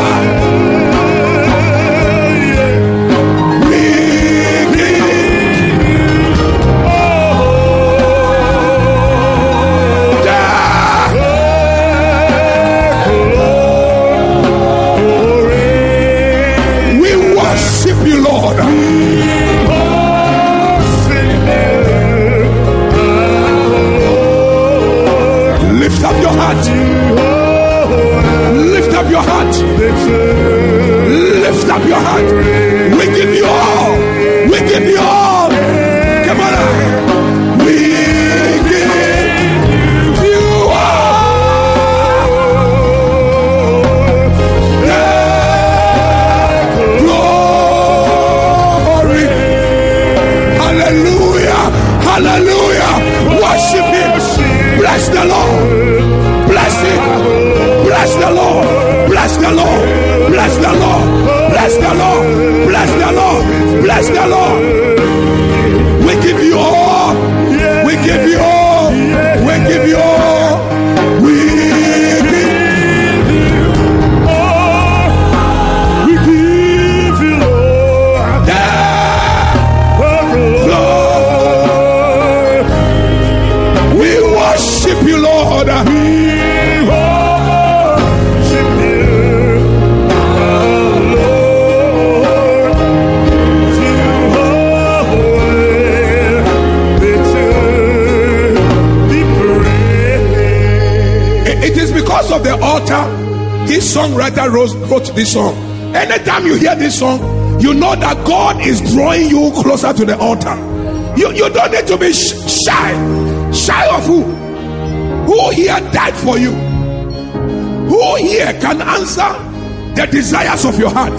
Lift up your heart. Lift up your heart. Lift up your heart. We give you all. We give you all. Come on. We give you all. Yeah. Glory. Hallelujah. Hallelujah. Worship him. Bless the Lord. Bless him. Bless the Lord. Bless the Lord. Bless the Lord. Bless the Lord. Bless the Lord. Bless the Lord. We give you all. We give you all. We give you all. We give you all. We give you all. Lord. We worship you, Lord. Of the altar, this songwriter wrote, wrote this song. Anytime you hear this song, you know that God is drawing you closer to the altar. You, you don't need to be sh- shy. Shy of who? Who here died for you? Who here can answer the desires of your heart?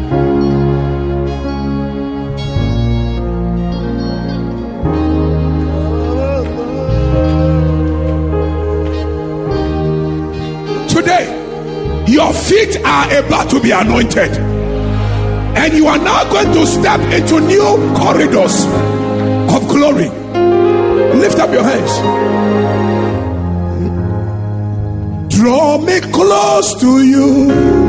Today, your feet are about to be anointed, and you are now going to step into new corridors of glory. Lift up your hands. Draw me close to you.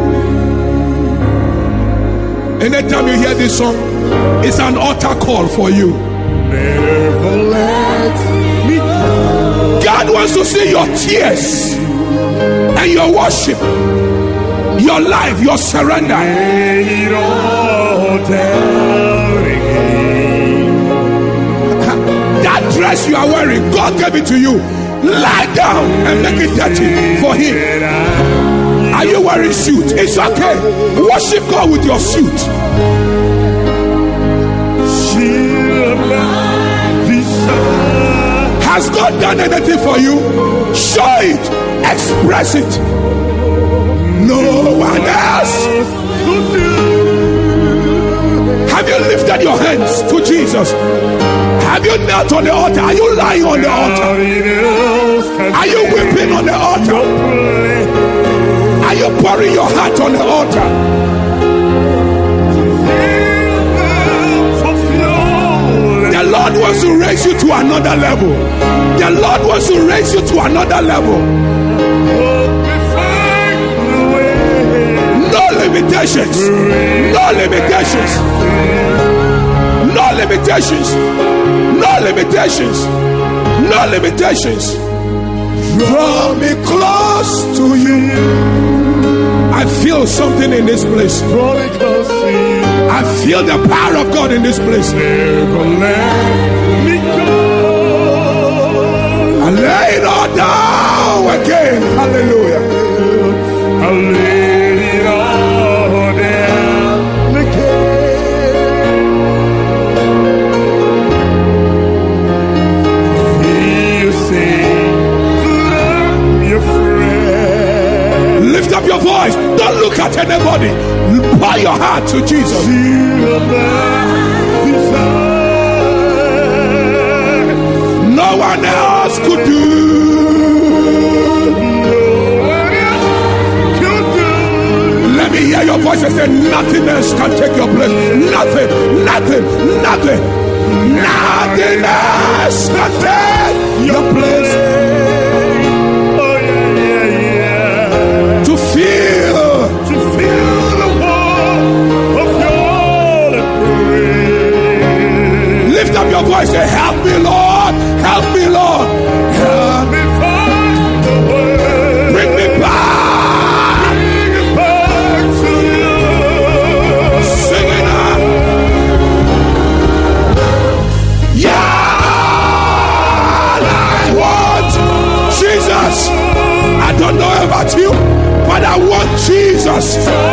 Anytime you hear this song, it's an altar call for you. Never let me go. God wants to see your tears and your worship, your life, your surrender. That dress you are wearing, God gave it to you. Lie down and make it dirty for him. Are you wearing suit? It's okay. Worship God with your suit. Has God done anything for you? Show it. Express it. No one else. Have you lifted your hands to Jesus? Have you knelt on the altar? Are you lying on the altar? Are you weeping on the altar? Are you pouring your heart on the altar? The Lord wants to raise you to another level. The Lord wants to raise you to another level. No limitations. No limitations. No limitations. No limitations. No limitations. Draw me close to you. I feel something in this place. Draw me close to you. I feel the power of God in this place. Never let me go. I lay it all down again. Hallelujah. I lay it all down again. You say, love your friend. Lift up your voice. Don't look at anybody. Pour your heart to Jesus. No one else could do. Let me hear your voice and say, nothing else can take your place. Nothing, nothing, nothing, nothing else can take your place. To feel, to feel the warmth of your embrace. Lift up your voice and say, help me, Lord. Help me, Lord. Help me find the way. Bring me back. Bring me back to you. Sing it out. Yeah, I want Jesus. I don't know about you, but I want Jesus.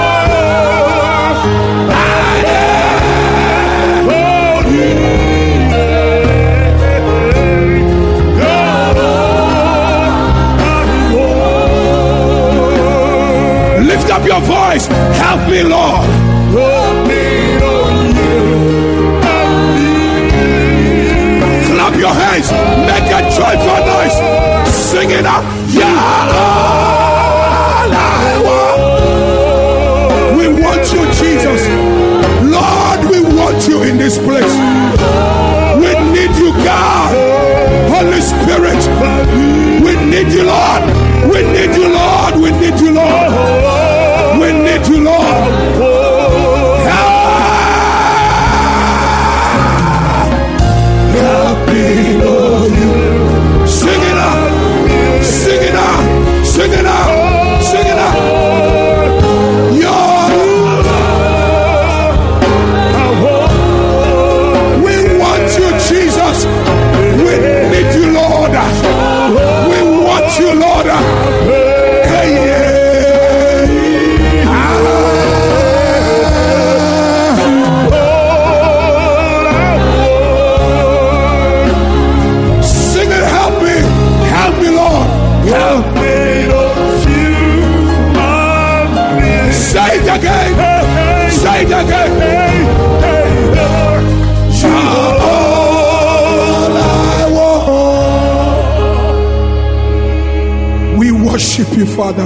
Lift up your voice. Help me, Lord. Help me, Lord. Clap your hands. Make a joyful noise. Sing it out. Yeah, all I want. We want you, Jesus. Lord, we want you in this place. We need you, God. Holy Spirit. We need you, Lord. We need you, Lord. We need you, Lord. We need you, Lord. Help me, Lord. Sing it out. Sing it out. Sing it out. Sing it out. We want you, Jesus. We need you, Lord. We want you, Lord. Hey, yeah. Again, say it again. You're all I want. We worship you, Father.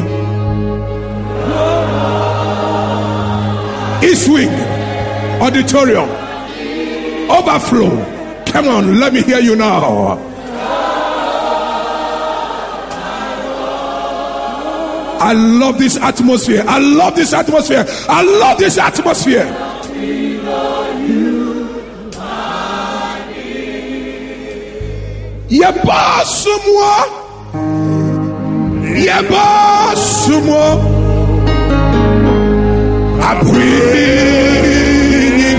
East Wing Auditorium Overflow. Come on, let me hear you now. I love this atmosphere. I love this atmosphere. I love this atmosphere. Yeba sumwa. Yeba sumwa. I bring in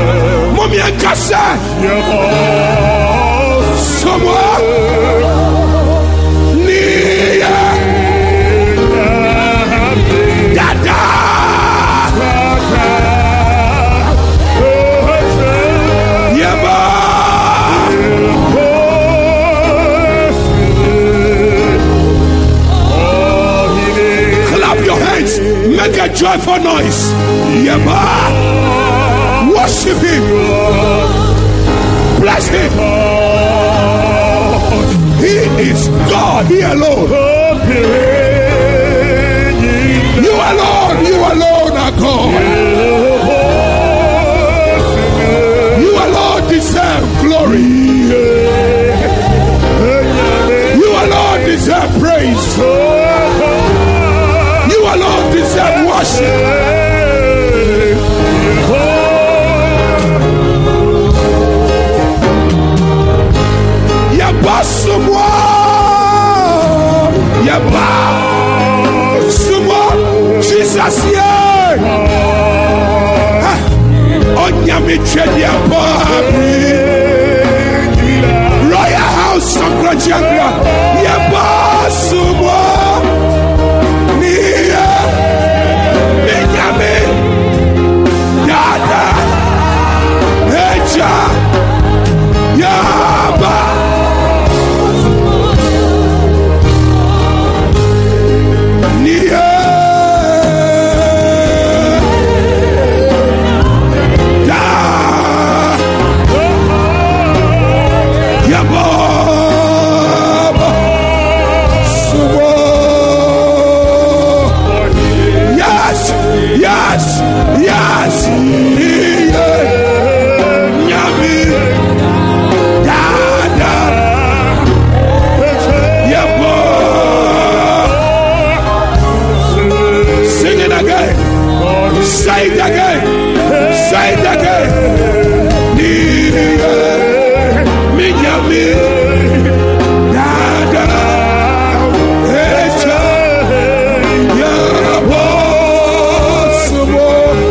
Mommy and Kasa. Yeba sumwa. joyful noise. Yeba. Worship him. Bless him. He is God. He alone. You alone. You alone are God. You alone deserve glory. You alone deserve praise. You alone deserve worship. Yabasumwa, Yabasumwa, Jesus, yeah. Onyami chedia babi. Royalhouse Korankye Ankrah, Yabasumwa, Nia, Benjamin, Dada, Eja, Yaba. Say it again. Say it again. Me, me, Dada, Echa, Yabo, Sumo,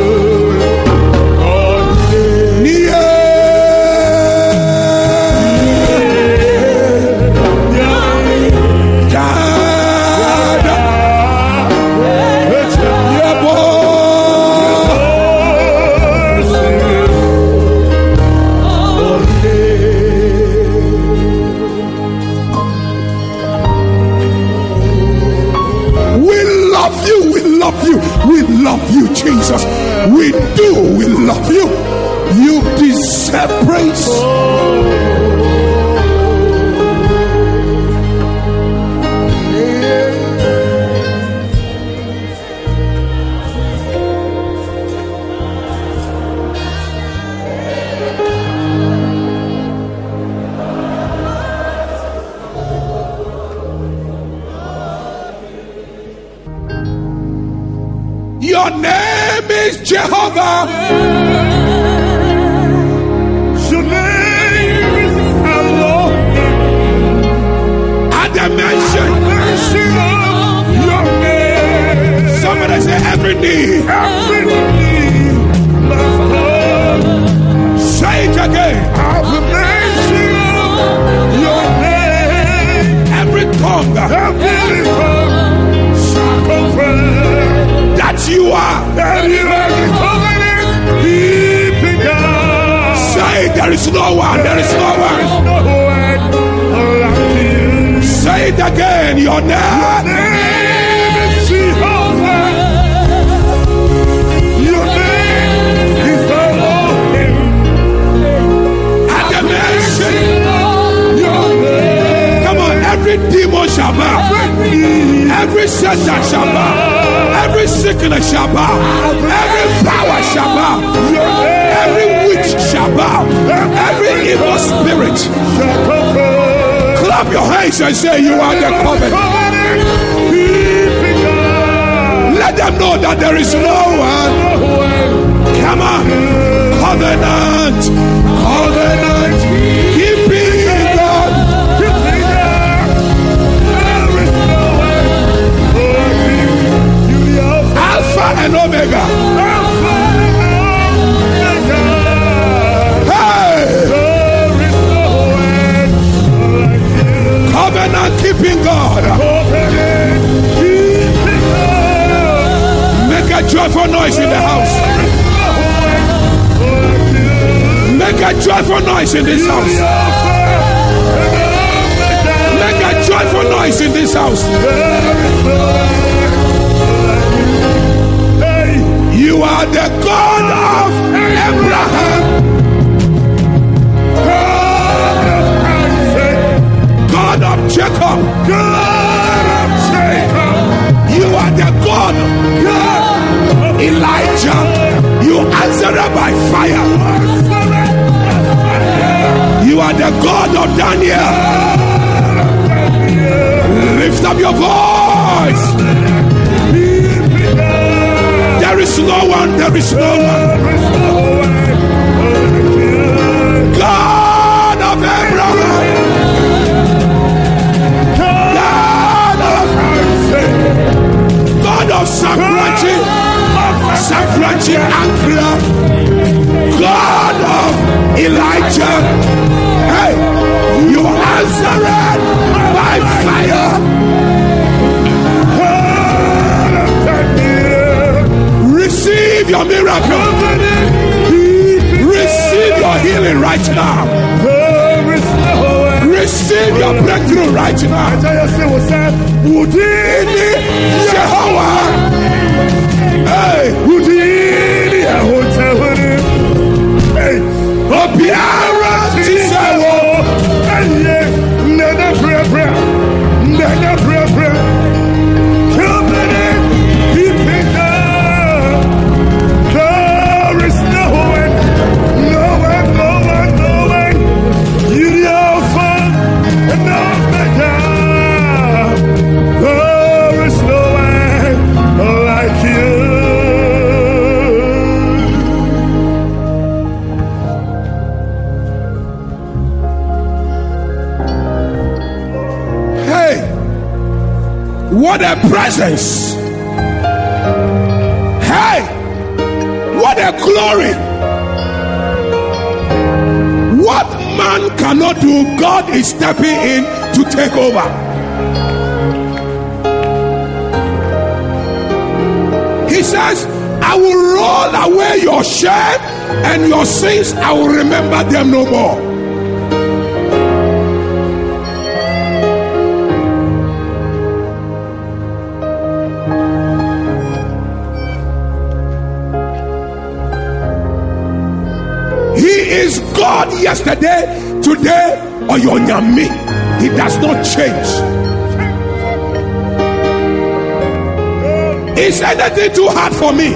Nia, Dada, Yabo. We love you, Jesus. We do. We love you. You deserve praise. Your name is Jehovah. Your name is Allah. At the mention of your name, somebody say every knee, every knee must bow. Say it again. At the mention of your name, every tongue, every tongue shall confess that you are, that you are the covenant keeping God. Say there is no one, there is no one. Say it again, your name, your name is Jehovah. Your name is Elohim. At the mention, your name. Come on, every demon shall bow, every Satan shall bow, every sickness shall bow, every power shall bow, every witch shall bow, every evil spirit. Clap your hands and say you are the covenant. Let them know that there is no one. Come on, covenant, covenant, keeping God. Alpha and Omega. Hey! Covenant keeping God. Make a joyful noise in the house. Make a joyful noise in this house. Make a joyful noise in this house. You are the God of Daniel. Lift up your voice. There is no one, there is no one. God of Abraham, God of God of Korankye, Korankye Ankrah, God of Elijah. Hey, you answered by fire. Receive your miracle. Receive your healing right now. Receive your breakthrough right now. Jehovah. Hey, hey, Obiara Tisawo. Nana prayer prayer. Nana prayer prayer. What a presence. Hey, what a glory. What man cannot do, God is stepping in to take over. He says, I will roll away your shame and your sins, I will remember them no more. Is God yesterday, today, or your nyami? He does not change. Is anything too hard for me?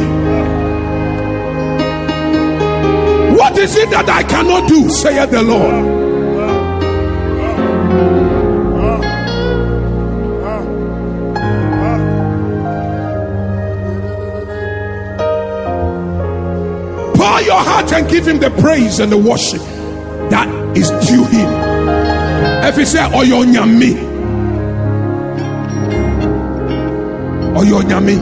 What is it that I cannot do, saith the Lord? Your heart and give him the praise and the worship that is due him. If he say oyo nyami, oyo nyami,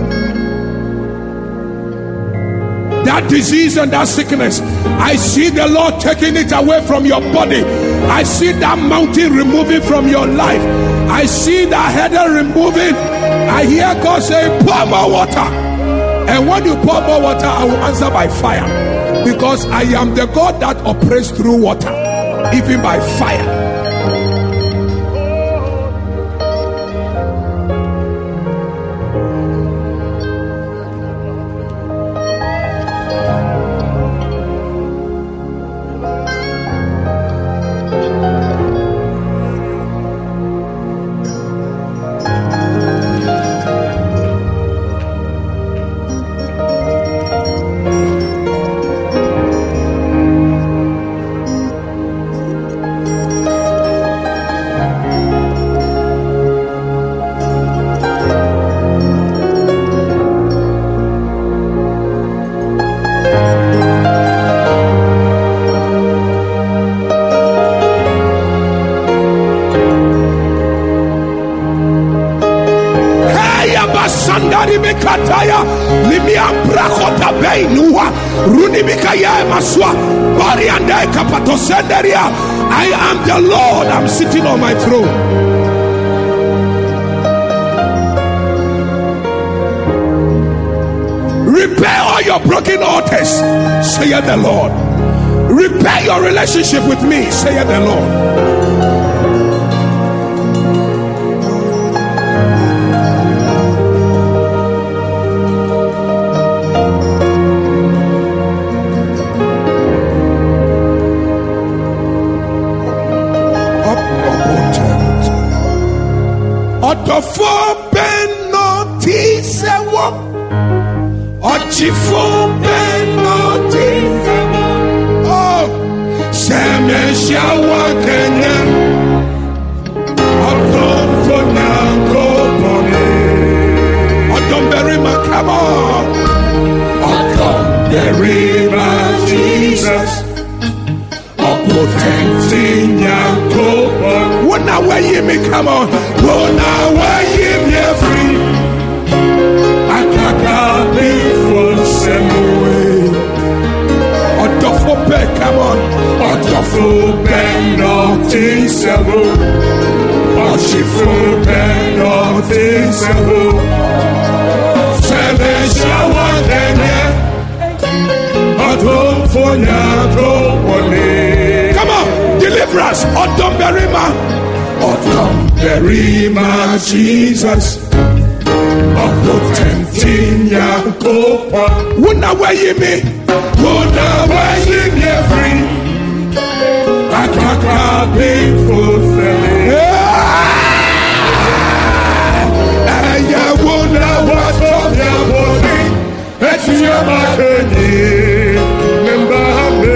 that disease and that sickness, I see the Lord taking it away from your body. I see that mountain removing from your life. I see that headache removing. I hear God say, pour more water. And when you pour more water, I will answer by fire. Because I am the God that operates through water, even by fire. I am the Lord, I'm sitting on my throne. Repair all your broken altars, saith the Lord. Repair your relationship with me, saith the Lord. For penalty, say what? Oh, say me, shawa kenya Odom fonya go bone Odom berima come on Odom berima Jesus Opotentin yanko Wona waye me come on Wona waye me free Akaka before semuwe Odofo pe come on Odofo pe nothing semu Oshifo pe nothing semu Sele shawa denye Odofo nyako wole Come on, deliver us Odom berima Odom berima Jesus Opotentin yankopa Wona waye me Wona waye me free Akaka before sele Aya wona watom ya wole Eti ya makeni Memba me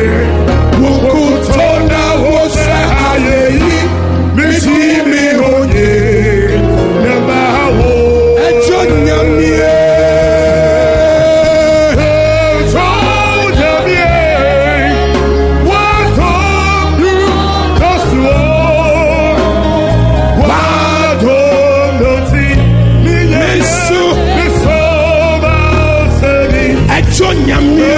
Wukutona wose ayeyi Misi mi honye Memba wo Ejo nyamye Ejo nyamye Watom you Kosuo Watom noti Nisu Niso Bauseni Ejo nyamye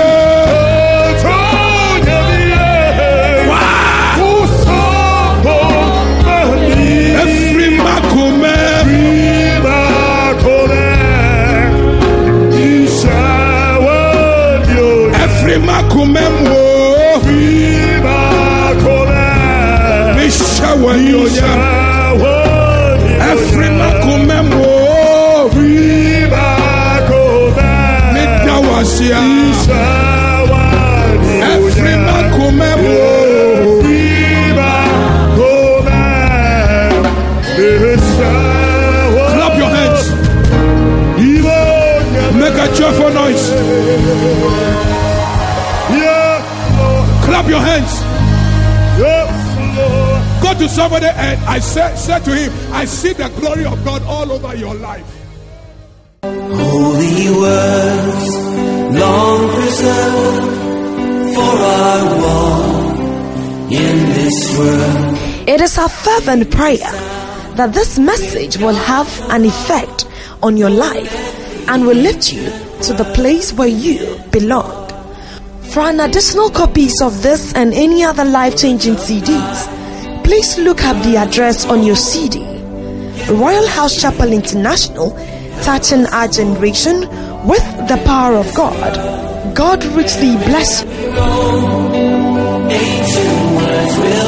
Makumemo Viva Kole Mishawa Yoya Every Makumemo Viva Kole Midawasia Every Makumemo Viva Kole Clap your hands. Make a joyful noise. Clap your hands. Go to somebody and I said, said to him, I see the glory of God all over your life. Holy words, long preserved for our walk in this world. It is our fervent prayer that this message will have an effect on your life and will lift you to the place where you belong. For an additional copies of this and any other life-changing C Ds, please look up the address on your C D. Royalhouse Chapel International, touching our generation with the power of God. God richly bless you.